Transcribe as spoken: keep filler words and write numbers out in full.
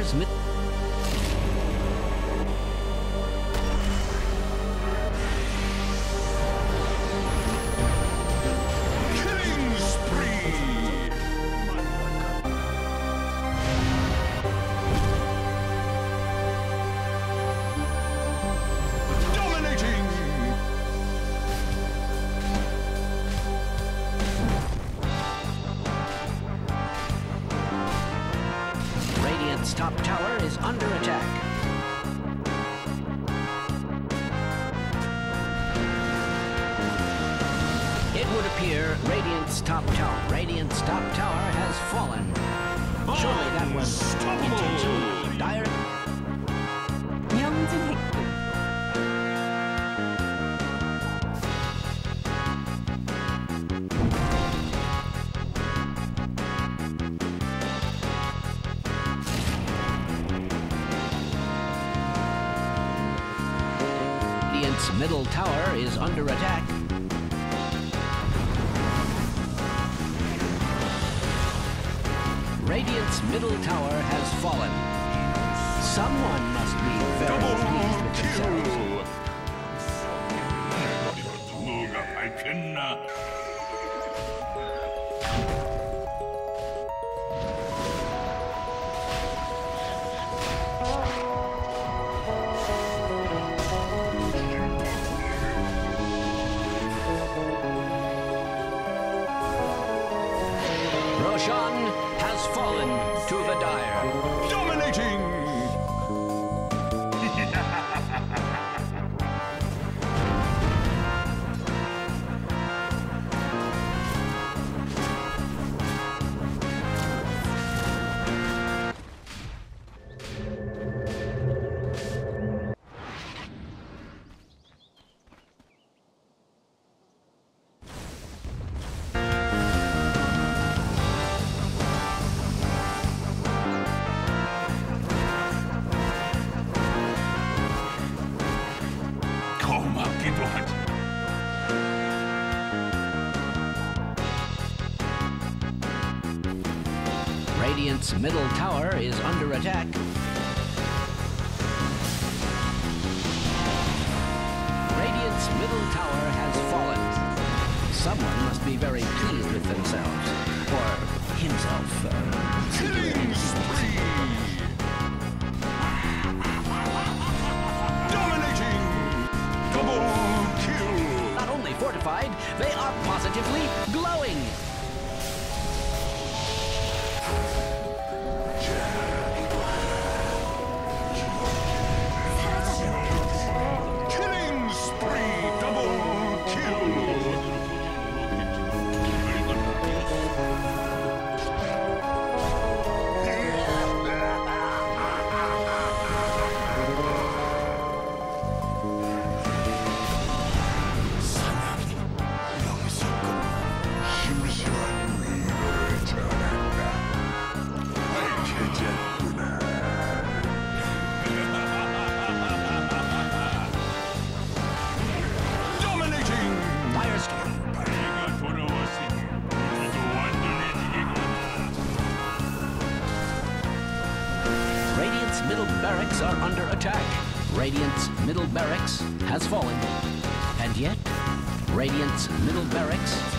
Dire's mid... Killing spree! Dominating! Radiant's top tower is under attack. It would appear Radiant's top tower. Radiant's top tower has fallen. Surely that was intentional. Dire. 명중했군. Radiant's middle tower is under attack. Radiant's middle tower has fallen. Someone must be very pleased with themselves. 누가 밝혔나? Roshan has fallen to the Dire. Dominating! 고맙기도 하지. Radiant's middle tower is under attack. Radiant's middle tower has fallen. Someone must be very pleased with themselves. Or himself. Uh, Killing spree! Dominating! Double kill! Not only fortified, they are positively glowing. Killing spree! Double kill! Radiant's middle barracks are under attack. Radiant's middle barracks has fallen. And yet, Radiant's middle barracks